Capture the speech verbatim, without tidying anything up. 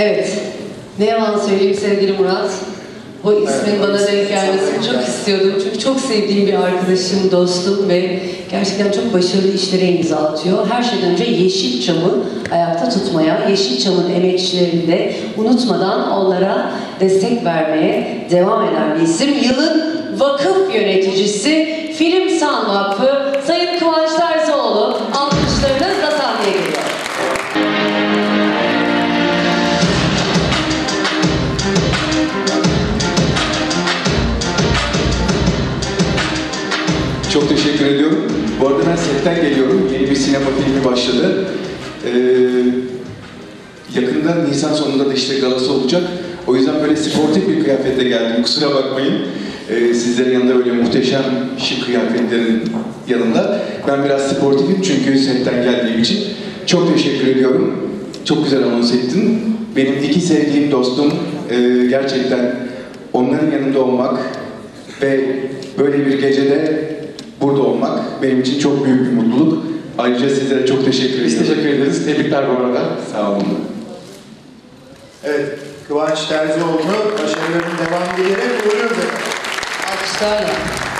Evet, ne yalan söyleyeyim sevgili Murat. O ismin evet, bana denk gelmesini çok istiyordum. Çünkü çok sevdiğim bir arkadaşım, dostum ve gerçekten çok başarılı işlere imza atıyor. Her şeyden önce Yeşilçam'ı ayakta tutmaya, Yeşilçam'ın emekçilerini de unutmadan onlara destek vermeye devam eden bir isim. Yılın vakıf yöneticisi Filmsan Vakfı Sayın Kıvanç Terzioğlu alkışlarınızla sahneye geliyor. Çok teşekkür ediyorum. Bu arada ben setten geliyorum. Yeni bir sinema filmi başladı. Ee, yakında Nisan sonunda da işte galası olacak. O yüzden böyle sportif bir kıyafetle geldim. Kusura bakmayın. Ee, sizlerin yanında böyle muhteşem şık kıyafetlerin yanında. Ben biraz sportifim çünkü setten geldiğim için. Çok teşekkür ediyorum. Çok güzel anons ettin. Benim iki sevdiğim dostum, e, gerçekten onların yanında olmak ve böyle bir gecede burada olmak benim için çok büyük bir mutluluk. Ayrıca sizlere çok teşekkür ederim. Biz teşekkür ederiz. Tebrikler bu arada. Sağ olun. Evet, Kıvanç Terzioğlu'nu başarılarının devamı dilerek uğurluyoruz. Alkışlarla.